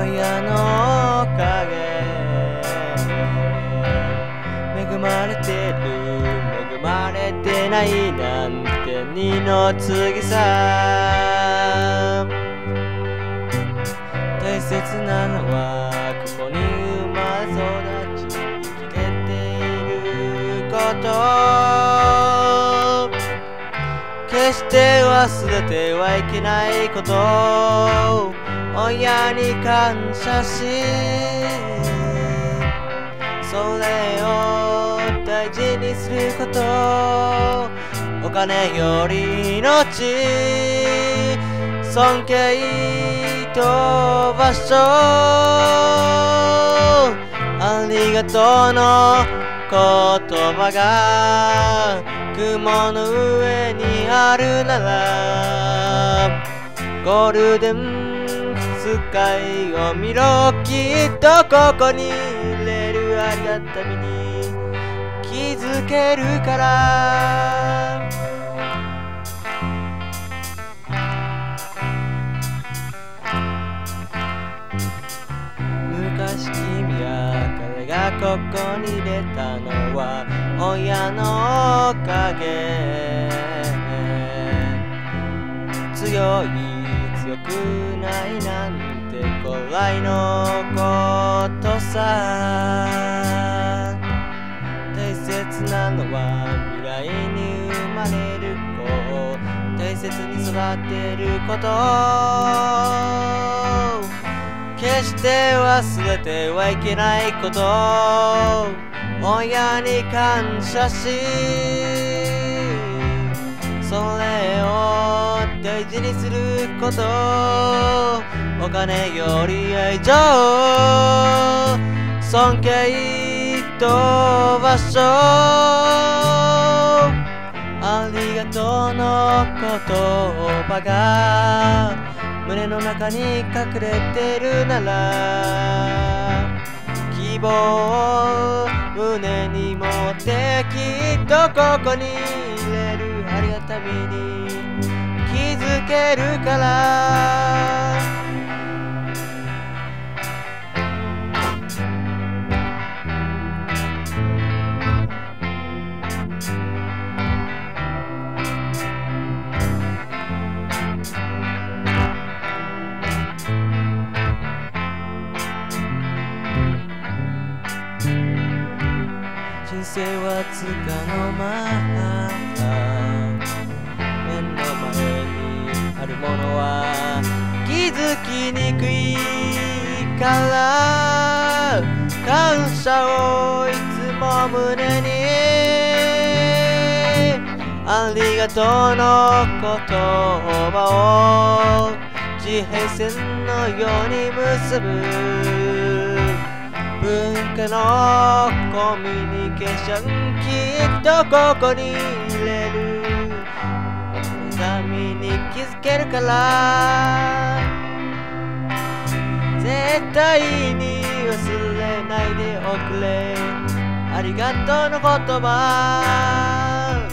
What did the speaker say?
親のおかげ恵まれてる恵まれてないなんて二の次さ大切なのはここに生まれ育ち生きれていること決して忘れてはいけないこと親に感謝しそれを大事にすることお金より命尊敬と場所ありがとうの言葉が雲の上にあるならゴールデンスカイを見ろきっとここに入れるありがたみに気づけるから昔君や彼がここに入れたのは親のおかげ強くないなんてくらいのことさ大切なのは未来に生まれる子大切に育てること決して忘れてはいけないこと親に感謝しそれを大事にすることお金より愛情尊敬と場所ありがとうの言葉が胸の中に隠れてるなら希望を胸に持ってきっとここに入れるありがたみに気づけるから人生はつかの間目の前にあるものは気づきにくいから感謝をいつも胸にありがとうの言葉を地平線のように結ぶ文化のコミュニケーションきっとここに入れる紙に気づけるから絶対に忘れないでおくれありがとうの言葉